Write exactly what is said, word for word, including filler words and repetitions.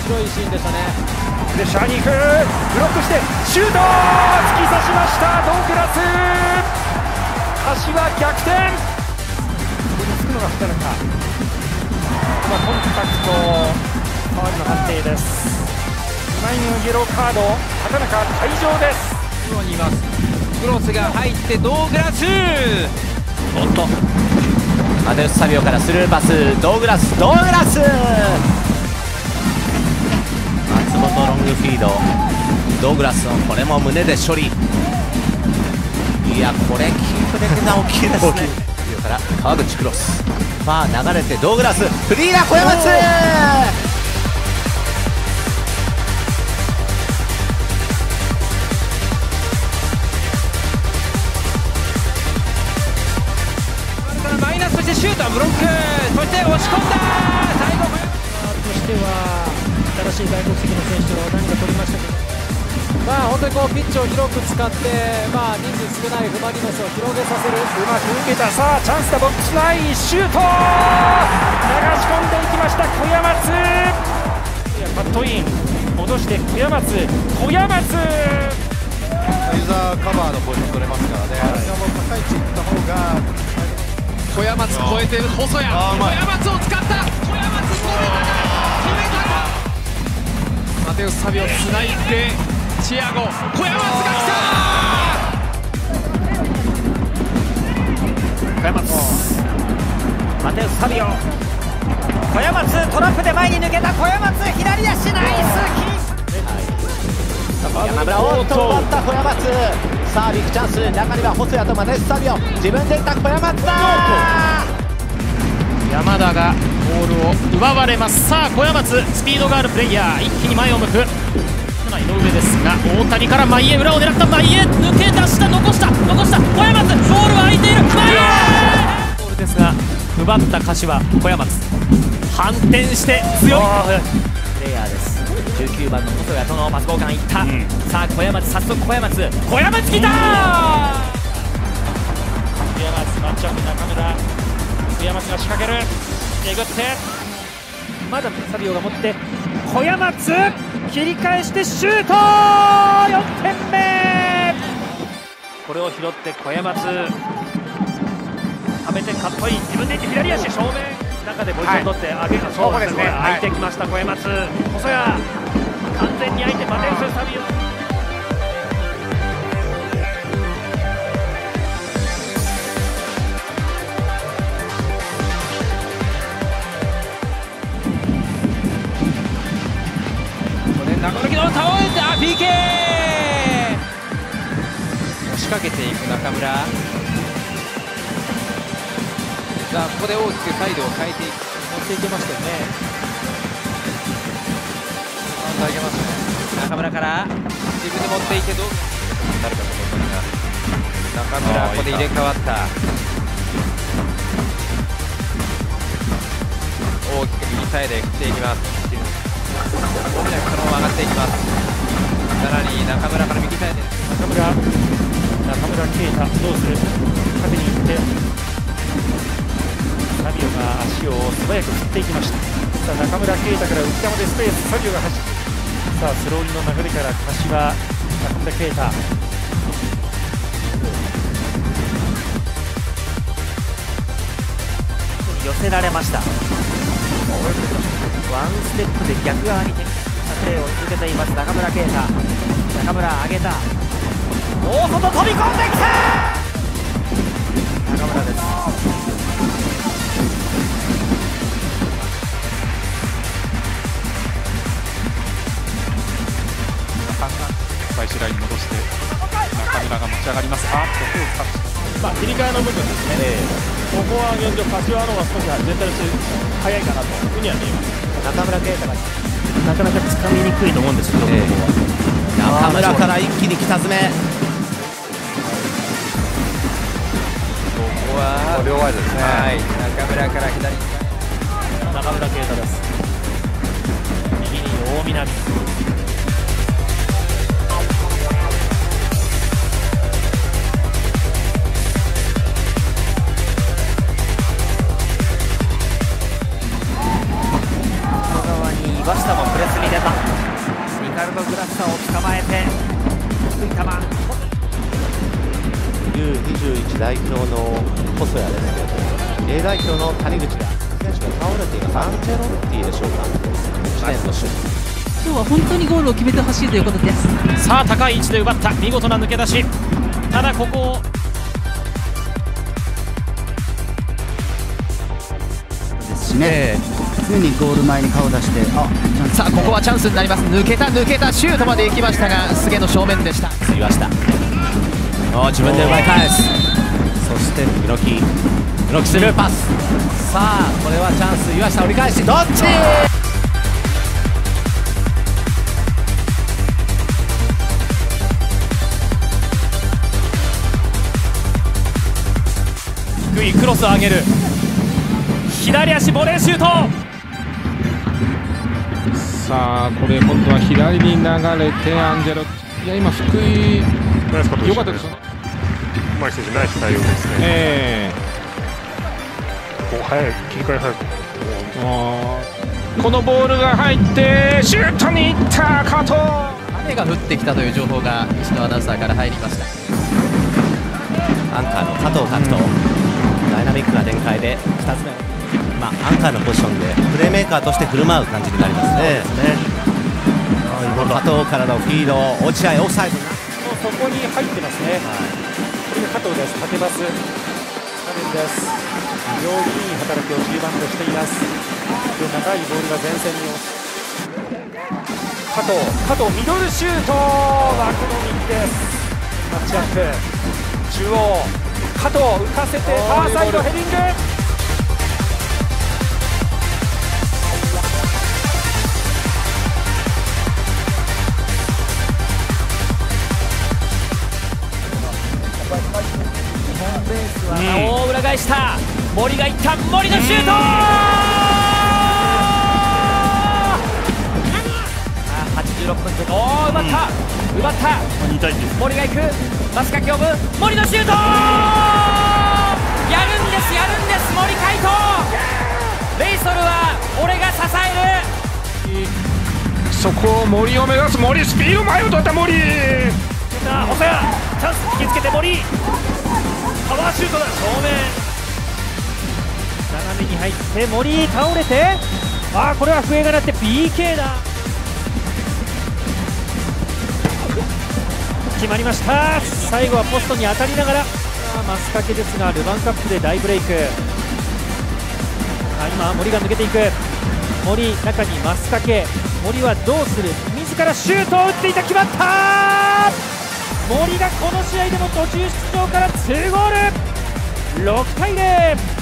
白いシーンでしたね。 プレッシャーに行く、ブロックしてシュート、突き刺しましたドングラス。柏逆転。ここにつくのが畑中。今コンタクト、ファウルの判定です。にまいめのイエローカード、畑中退場です。 中央にいます。クロスが入ってドーグラス。 おっとマテウス・サビオからスルーパス、ドーグラスドーグラス松本ロングフィード、ドーグラスのこれも胸で処理。いやこれキープ力が大きいですね。サビオから川口クロス、ファー流れてドーグラス、フリーだ小山津。 マイナスとしてシュートはブロック、そして押し込んだ。最後としては新しい外国籍の選手を何か取りましたけど、 まあ本当にこうピッチを広く使って、まあ人数少ないフマリノスを広げさせる。 うまく受けた。さあチャンスだ、ボックス内シュート、流し込んでいきました小山津。カットイン戻して小山津、小山津ユーザーカバーのポジション取れますからね、はい、もう高い位置行った方が小山津超えて細谷、小山津を使った。小山津決めた。マテウス・サビオつないでチアゴ、小山津が来た。 小山津、マテウス・サビオ、小山津トラップで前に抜けた。小山津左足ナイスキー。山村、おっと奪った小山津。さあビッグチャンス、中には細谷とマテウス・サビオ、自分でいった小山津だ。 山田がボールを奪われます。さあ小山津、スピードがあるプレイヤー、一気に前を向く。井上ですが、大谷から前へ、裏を狙った前へ抜け出した、残した残した小山津、ボールは空いている、前へボールですが奪った柏小山津、反転して強いプレイヤーです。じゅうきゅうばんの細谷とのパス交換いった、うん、さあ小山津、早速小山津、小山津来たー。 小山津マッチアップ、中村、小山津が仕掛ける、えぐってまだサビオが持って小山津切り返してシュート、よんてんめ。これを拾って小山津、はめてカットイン、自分でいって左足正面、中でポジション取って上げが、そうですね、空いてきました小山津。細谷完全に空いてマテウス・サビオ。 中村、倒れて、あ ピーケー 押しかけていく中村。さあここで大きくサイドを変えていく、持っていけましたよね。カウンターいけましたね。中村から自分で持っていてどうなるかと思いますが、中村ここで入れ替わった。大きく右サイドへ振っていきます。大きなそのまま上がっていきます。さらに中村から右サイド、 中村、中村圭太どうする、縦に行ってサビオが足を素早く振っていきました。さあ中村圭太から内山でスペース、サビオが走って、さあスローインの流れから柏、中村圭太、寄せられました。ワンステップで逆側に展開したプレーを続けています中村圭太。中村上げた、大外飛び込んできた中村です。 最終ラインに戻して中村が持ち上がります。あっと手を使って、 まあ、切り替えの部分ですね、えー、ここは現状柏の方が少し全体として早いかなというふうには見えます。中村圭太がなかなかつかみにくいと思うんですけど、えー、中村から一気に北爪、ここは両ワイドですね。 はい、中村から左に中村圭太です。右に大南、 岩下もプレスに出た。 代表の細谷ですけれども、 A 代表の谷口が選手が倒れています。アンチェロッティでしょうか。いちねんの守備、 今日は本当にゴールを決めてほしいということです。 さあ高い位置で奪った、見事な抜け出し。ただここをですしね、常にゴール前に顔を出して、あ、 さあここはチャンスになります。抜けた抜けた、シュートまで行きましたが菅の正面でした。 岩下、お自分で奪い返す。そして室木、室木スルーパス。さあこれはチャンス、岩下折り返し、どっち。 低いクロスを上げる、左足ボレーシュート。 さあこれ今度は左に流れてアンジェロ、いや今福井良かったですよね。 うまい選手、ナイス対応ですね。 えこう早い切り替え早く、 ー、このボールが入ってシュートにいった加藤。 雨が降ってきたという情報が石野アナウンサーから入りました。 アンカーの加藤拓人、ダイナミックな展開でふたつめ、まあ、アンカーのポジションでプレーメーカーとして振る舞う感じになりますね。加藤からのフィード、落合オフサイド、 そこに入ってますね。これが加藤です。縦パス、画面です。非常にいい働きを中盤でしています。で長いボールが前線に加藤、加藤ミドルシュート、枠の右です。マッチアップ、中央加藤浮かせてファーサイドヘディング。 大裏返した、森がいった、森のシュート。はちじゅうろっぷんで、おお奪った、奪った、森がいく、マスカキオブ、森のシュート。やるんです、やるんです、森海斗。レイソルは俺が支える。 そこを森を目指す森、スピード前を取った森。 細谷、チャンス引きつけて森、パワーシュートだ、正面斜めに入って森倒れて、ああこれは笛が鳴って ピーケー だ。決まりました。最後はポストに当たりながら、マスカケですがルヴァンカップで大ブレイク。あ今森が抜けていく、森中にマスカケ、森はどうする、自らシュートを打っていた、決まった。森がこの試合でも途中出場からにゴール、ろくたいゼロ。